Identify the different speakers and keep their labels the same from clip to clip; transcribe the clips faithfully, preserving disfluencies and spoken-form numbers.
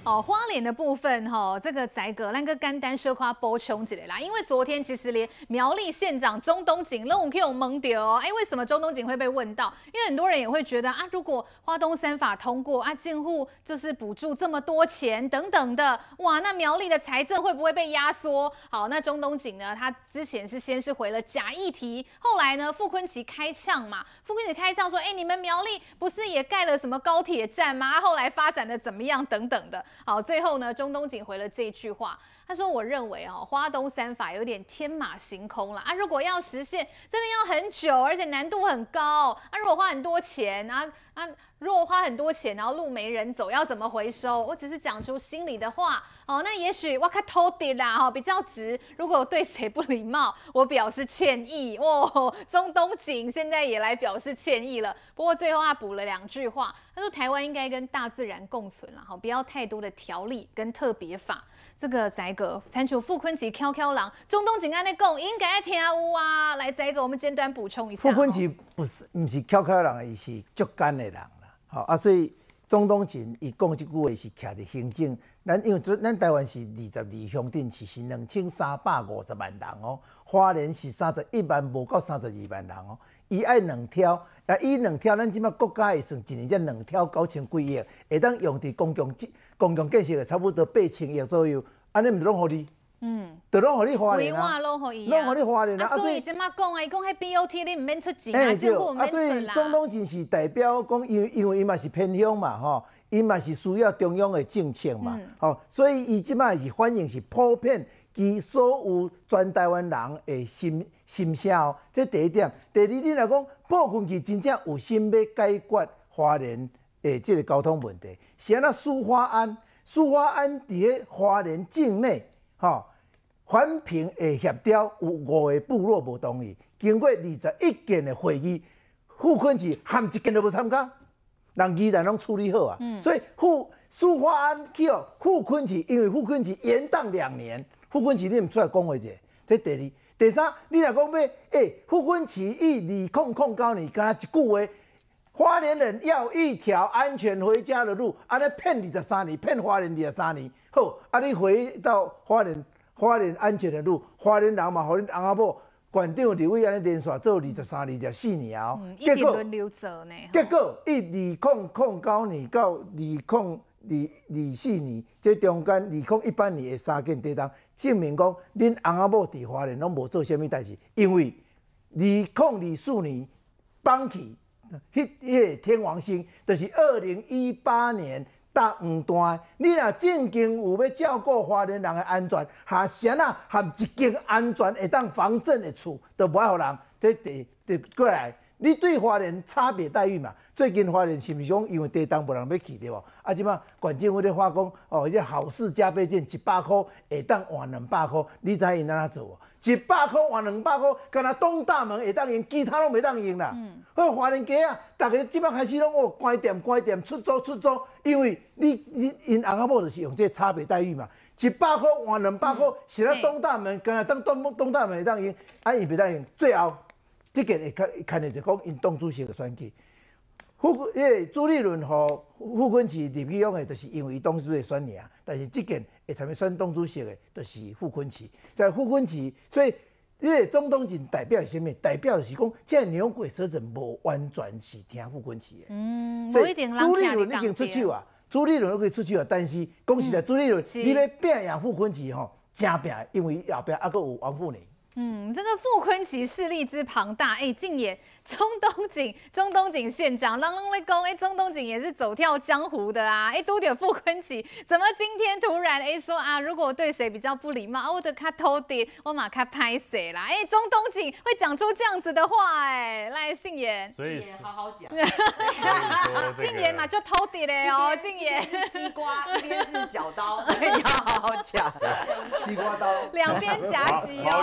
Speaker 1: 哦，花莲的部分哈、哦，这个宰哥那个甘丹奢夸波冲起来啦，因为昨天其实连苗栗县长钟东锦都给我蒙掉哦，哎，为什么钟东锦会被问到？因为很多人也会觉得啊，如果花东三法通过啊，进户就是补助这么多钱等等的，哇，那苗栗的财政会不会被压缩？好，那钟东锦呢，他之前是先是回了假议题，后来呢，傅昆萁开呛嘛，傅昆萁开呛说，哎，你们苗栗不是也盖了什么高铁站吗？后来发展的怎么样等等的。好，最后呢，钟东锦回了这句话，他说：“我认为哦，花东三法有点天马行空了啊，如果要实现，真的要很久，而且难度很高啊。如果花很多钱啊啊，如果花很多钱，然后路没人走，要怎么回收？我只是讲出心里的话哦。那也许我卡偷点啦哈，比较直。如果我对谁不礼貌，我表示歉意哦。钟东锦现在也来表示歉意了，不过最后他补了两句话，他说台湾应该跟大自然共存啦，哈，不要太多的条例跟特别法。这个宰哥参主傅昆萁悄悄郎，钟东锦安内讲应该听有啊。来，宰哥，我们简短补充一下。
Speaker 2: 傅昆萁不是，不是悄悄人，伊是足干的人啦。好啊，所以钟东锦伊讲这句话是徛伫行政，咱因为咱台湾是二十二乡镇市，是两千三百五十万人哦。花莲是三十一万，无到三十二万人哦。伊爱两条，啊，伊两条，咱即马国家会算一年才两条九千几亿，会当用伫公共公共建设差不多八千亿左右，安尼毋拢互你？嗯，就拢互你花莲啊，
Speaker 1: 拢互伊
Speaker 2: 拢互你花莲啊。
Speaker 1: 啊，所以即马讲啊，伊讲迄 B O T 你毋免出钱
Speaker 2: 啊，
Speaker 1: 政府毋免
Speaker 2: 出啦。啊，所以钟东锦是代表讲，因为因为伊嘛是偏乡嘛，吼，伊嘛是需要中央的政策嘛，吼、嗯，所以伊即马是反映是普遍其所有全台湾人的心心声哦。这第一点。第二，你来讲，傅昆萁真正有心要解决花莲的这个交通问题，是安那苏花安，苏花安伫咧花莲境内，吼。环评的协调有五个部落无同意，经过二十一件的会议，傅昆萁含一件都无参加，人依然拢处理好啊。嗯、所以傅苏花安去哦，傅昆萁因为傅昆萁延宕两年，傅昆萁你唔出来讲话者，这第二。第三，你若讲要，诶、欸，傅昆萁以二零零九年敢一句话，花莲人要一条安全回家的路，安尼骗二十三年，骗花莲二十三年，好，啊你回到花莲。花莲安全的路，花莲人嘛，互恁翁仔某县长立委安尼连续做二十三年、二十四年哦。
Speaker 1: 嗯，一直轮流做呢。
Speaker 2: 结果一二零零九年到二零二二四年，这中间二零一八年的三件地震，证明讲恁翁仔某伫花莲拢无做啥物代志，因为二零二四年放弃迄迄个天王星，就是二零一八年。大黄段，你若正经有要照顾花莲人的安全，下先啊含一间安全会当防震的厝，都无爱互人。这第第过来，你对花莲差别待遇嘛？最近花莲是毋是讲因为地震无人要去对无？啊，即马县政府咧发讲，哦，这好事加倍券一百块会当换两百块，你知因安怎做无？一百块换两百块，敢若东大门会当用，其他拢袂当用啦。嗯。好，花莲街啊，大家即摆开始拢哦关店关店出租出租，因为你你因翁仔某就是用这差别待遇嘛，一百块换两百块，是咧东大门，敢若当东东大门会当用，啊伊袂当用。最后，这件会看看的就讲因党主席的选举。傅迄个朱立伦和傅昆萁入去用的，就是因为伊党主席选尔，但是这件会参与选党主席的，就是傅昆萁。在傅昆萁，所以迄个钟东锦代表是啥物？代表就是讲，这牛鬼蛇神无完全是听傅昆萁的。嗯，所以朱立伦已经出手啊，朱立伦都可以出手啊，但是讲实在，朱立伦你要拼赢傅昆萁吼，真拼，因为后壁还佫有王富宁。
Speaker 1: 嗯，这个傅昆萁势力之庞大，哎、欸，竟也钟东锦，钟东锦县长，人拢咧讲，哎，钟东锦也是走跳江湖的啊，哎、欸，都点傅昆萁，怎么今天突然哎、欸、说啊，如果对谁比较不礼貌，啊，我得卡偷的，我马卡拍谁啦？哎、欸，钟东锦会讲出这样子的话、欸，哎，来信言，
Speaker 3: 所以
Speaker 4: 好好讲，
Speaker 1: 禁言嘛就偷的嘞哦，禁言
Speaker 4: 是西瓜，一边是小刀，你要好好讲，
Speaker 2: 西瓜刀，
Speaker 1: 两边夹击哦。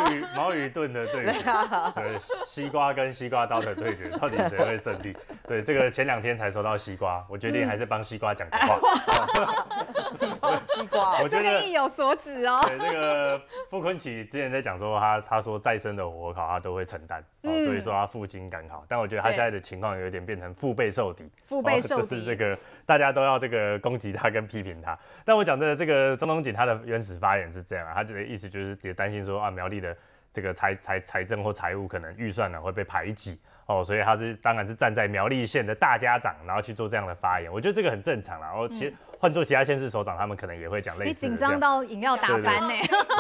Speaker 3: 毛与盾的对决，对，西瓜跟西瓜刀的对决，到底谁会胜利？对，这个前两天才收到西瓜，我决定还是帮西瓜讲个话。
Speaker 4: 你说西瓜，
Speaker 1: 这个意有所指哦。
Speaker 3: 对，这个傅昆萁之前在讲说他他说再生的火考他都会承担，哦，所以说他负荆赶考。但我觉得他现在的情况有点变成腹背受敌，
Speaker 1: 腹背受敌，
Speaker 3: 就是这个大家都要这个攻击他跟批评他。但我讲真的，这个钟东锦他的原始发言是这样啊，他的意思就是也担心说啊苗栗的这个财财财政或财务可能预算呢会被排挤。哦，所以他是当然是站在苗栗县的大家长，然后去做这样的发言，我觉得这个很正常啦。然后其实换做其他县市首长，他们可能也会讲类似的。
Speaker 1: 你紧张到饮料打翻呢？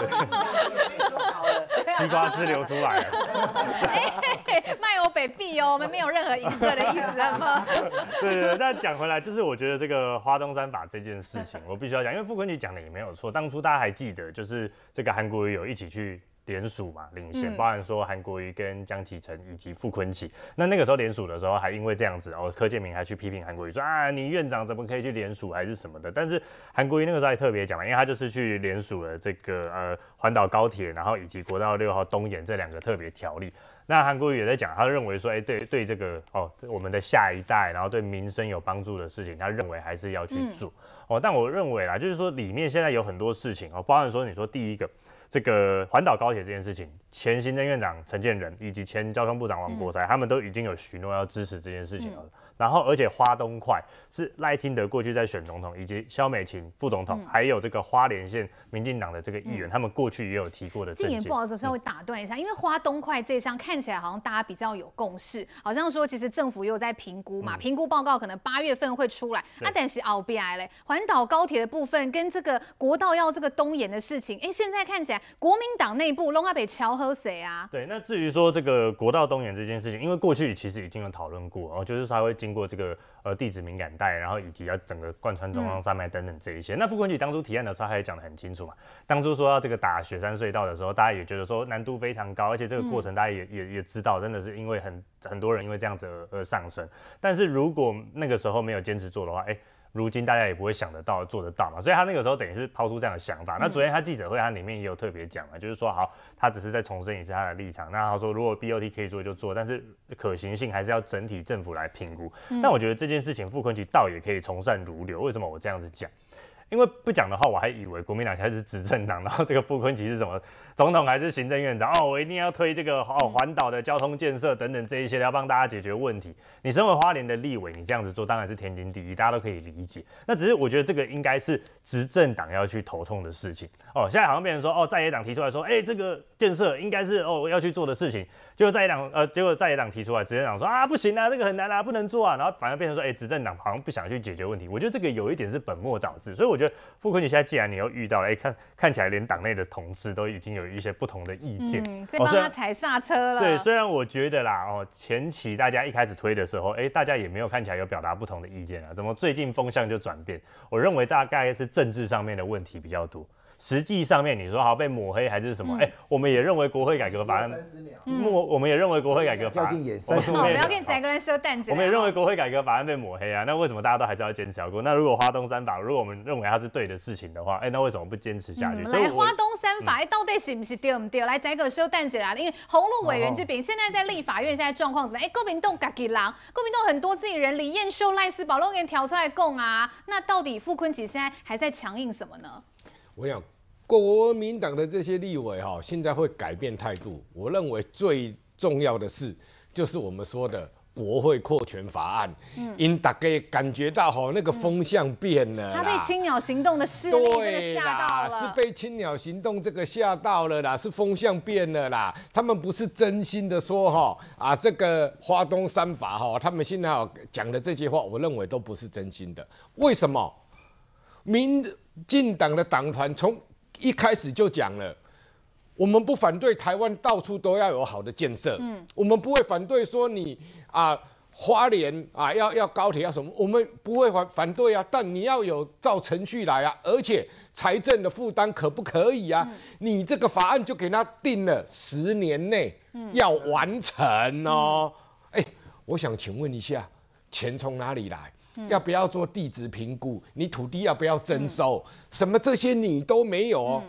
Speaker 3: 西瓜汁流出来了。
Speaker 1: 哎，卖我北碧哦，我们没有任何影射的意思，好不好？
Speaker 3: 对对对，但讲回来，就是我觉得这个花东三法这件事情，我必须要讲，因为傅昆萁讲的也没有错。当初大家还记得，就是这个韩国瑜有一起去联署嘛，领先，包含说韩国瑜跟江启臣以及傅昆萁。那那个时候联署的时候，还因为这样子，哦，柯建铭还去批评韩国瑜说啊，你院长怎么可以去联署还是什么的。但是韩国瑜那个时候还特别讲嘛，因为他就是去联署了这个呃环岛高铁，然后以及国道六号东延这两个特别条例。那韩国瑜也在讲，他认为说，哎、欸，对对这个哦，我们的下一代，然后对民生有帮助的事情，他认为还是要去做、嗯、哦。但我认为啦，就是说里面现在有很多事情哦，包含说你说第一个。这个环岛高铁这件事情，前行政院长陈建仁以及前交通部长王国材、嗯，他们都已经有许诺要支持这件事情了。嗯、然后，而且花东块是赖清德过去在选总统，以及萧美琴副总统，嗯、还有这个花莲县民进党的这个议员、嗯，他们过去也有提过的政见。
Speaker 1: 这点不好意思，稍微打断一下，因为花东块这一项看起来好像大家比较有共识，好像说其实政府又在评估嘛，评、嗯、估报告可能八月份会出来。啊，但是后边嘞，环岛高铁的部分跟这个国道要这个东延的事情，哎，现在看起来。国民党内部弄阿北乔和谁啊？
Speaker 3: 对，那至于说这个国道东延这件事情，因为过去其实已经有讨论过，然后就是说它会经过这个呃地质敏感带，然后以及要整个贯穿中央山脉等等这一些。嗯、那傅昆萁当初提案的时候，他也讲得很清楚嘛。当初说要这个打雪山隧道的时候，大家也觉得说难度非常高，而且这个过程大家也、嗯、也也知道，真的是因为很很多人因为这样子而而上升。但是如果那个时候没有坚持做的话，哎、欸。如今大家也不会想得到、做得到嘛，所以他那个时候等于是抛出这样的想法。那昨天他记者会，他里面也有特别讲嘛，就是说好，他只是在重申一下他的立场。那他说，如果 B O T 可以做就做，但是可行性还是要整体政府来评估。嗯、但我觉得这件事情，傅昆萁倒也可以从善如流。为什么我这样子讲？因为不讲的话，我还以为国民党现在是执政党，然后这个傅昆萁是什么总统还是行政院长哦，我一定要推这个哦环岛的交通建设等等这一些，要帮大家解决问题。你身为花莲的立委，你这样子做当然是天经地义，大家都可以理解。那只是我觉得这个应该是执政党要去头痛的事情哦。现在好像变成说哦，在野党提出来说，哎、欸，这个建设应该是哦要去做的事情，结果在野党呃，结果在野党提出来，执政党说啊不行啊，这个很难啊，不能做啊，然后反而变成说，哎、欸，执政党好像不想去解决问题。我觉得这个有一点是本末倒置，所以我觉得傅昆萁现在既然你又遇到了，哎、欸，看看起来连党内的同事都已经有一些不同的意见，
Speaker 1: 嗯，在帮他踩刹车了。
Speaker 3: 对，虽然我觉得啦，哦，前期大家一开始推的时候，哎、欸，大家也没有看起来有表达不同的意见啊，怎么最近风向就转变？我认为大概是政治上面的问题比较多。实际上面你说好被抹黑还是什么？哎、嗯欸，我们也认为国会改革法案，嗯，我们也认为国会改革法案，
Speaker 1: 我们要跟你宰个人说蛋子。
Speaker 3: 我们也认为国会改革法案被抹黑啊，那为什么大家都还是要坚持要过？那如果花东三法，如果我们认为它是对的事情的话，哎、欸，那为什么不坚持下去？
Speaker 1: 嗯、
Speaker 3: 所以
Speaker 1: 来花东三法，哎、嗯，到底是不是对不对？来宰个说蛋子啦，因为洪路委员这边、哦、现在在立法院现在状况怎么样？哎、欸，国民党自己人，国民党很多自己人，李彦秀、赖斯宝都给挑出来供啊，那到底傅昆萁现在还在强硬什么呢？
Speaker 5: 我想。国民党的这些立委哈，现在会改变态度。我认为最重要的是，就是我们说的国会扩权法案，因大家感觉到哈那个风向变了、嗯。他
Speaker 1: 被青鸟行动的势力真的吓到了，
Speaker 5: 是被青鸟行动这个吓到了啦，是风向变了啦。他们不是真心的说哈啊这个花东三法哈，他们现在讲的这些话，我认为都不是真心的。为什么？民进党的党团从一开始就讲了，我们不反对台湾到处都要有好的建设，嗯，我们不会反对说你啊花莲啊要要高铁要什么，我们不会反反对啊，但你要有照程序来啊，而且财政的负担可不可以啊？嗯、你这个法案就给他定了十年内要完成哦。哎、嗯欸，我想请问一下，钱从哪里来？嗯、要不要做地质评估？你土地要不要征收？嗯、什么这些你都没有哦。嗯、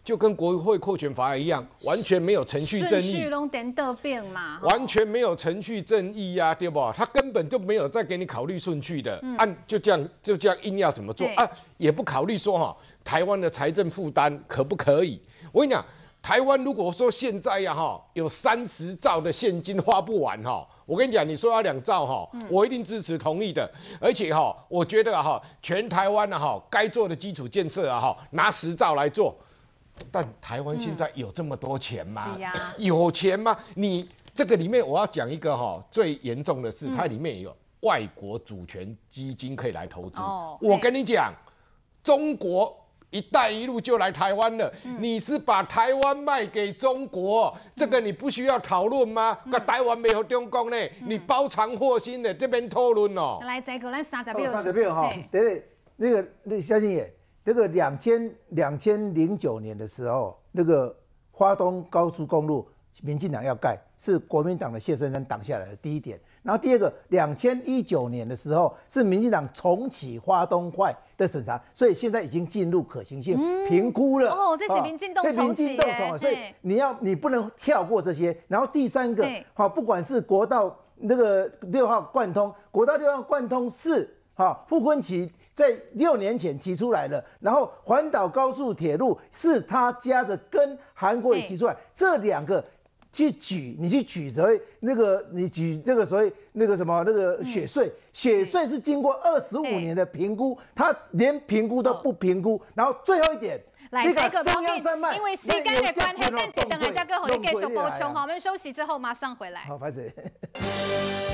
Speaker 5: 就跟国会扩权法案一样，完全没有程序正义，
Speaker 1: 顺序拢点得变嘛，
Speaker 5: 完全没有程序正义呀、啊，对不？他根本就没有再给你考虑顺序的，按、嗯、就这样就这样硬要怎么做啊？也不考虑说哈，台湾的财政负担可不可以？我跟你讲，台湾如果说现在呀哈有三十兆的现金花不完哈，我跟你讲，你说要两兆哈，我一定支持同意的。而且哈，我觉得哈，全台湾的哈该做的基础建设啊哈，拿十兆来做。但台湾现在有这么多钱吗？
Speaker 1: 嗯啊、
Speaker 5: 有钱吗？你这个里面我要讲一个哈最严重的是，嗯、它里面有外国主权基金可以来投资。哦、我跟你讲，中国一带一路就来台湾了，嗯、你是把台湾卖给中国，嗯、这个你不需要讨论吗？那、嗯、台湾没有中国呢，嗯、你包藏祸心的这边讨论哦。
Speaker 1: 来，再个咱三十秒，
Speaker 2: 三十秒哈，对，那个那个萧敬也。这个两千两千零九年的时候，那个花东高速公路，民进党要盖，是国民党的谢生生挡下来的第一点。然后第二个，两千一九年的时候，是民进党重启花东快的审查，所以现在已经进入可行性评估了。
Speaker 1: 哦，这是民进党重启，
Speaker 2: 所以你要你不能跳过这些。然后第三个，好，不管是国道那个六号贯通，国道六号贯通是好傅昆萁在六年前提出来了，然后环岛高速铁路是他家的跟韩国也提出来，这两个去举，你去举所谓那个你举这个所谓那个什么那个雪隧，雪隧是经过二十五年的评估，他连评估都不评估，然后最后一点。
Speaker 1: 来，这个中央山脉，因为时间的关系，但是等下再跟何你继续补充哈，我们休息之后马上回来。
Speaker 2: 好，拍摄。